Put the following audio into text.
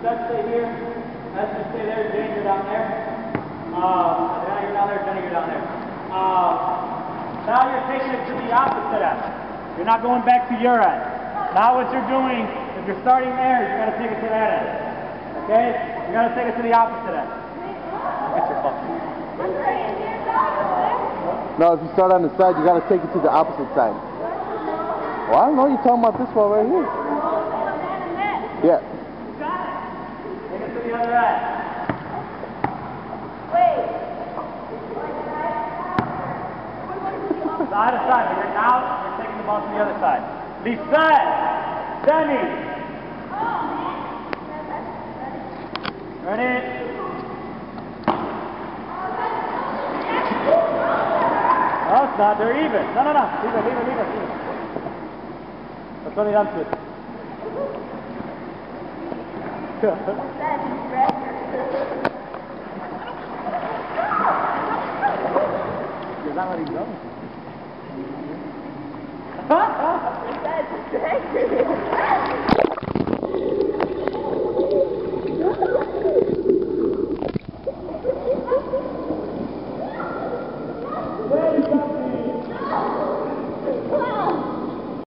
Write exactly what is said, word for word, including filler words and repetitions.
start to stay here. As you stay there, Jane, you're down there. Uh, Adriana, you're down there. Jenny, you're down there. Uh, now you're taking it to the opposite end. You're not going back to your end. Now what you're doing, if you're starting there, you're going to take it to that end. Okay? You're going to take it to the opposite end. Get your bucket. No, if you start on the side, you got to take it to the opposite side. Well, I don't know. You're talking about this one right here. Yeah. Take it to the other end. Wait. Side to side. When you're out, you're taking the ball to the other side. Lisa, Danny. Ready? No, it's not. They're even. No, no, no. Leave it, leave it, leave it, leave it. That's only them two. You're not letting go. That's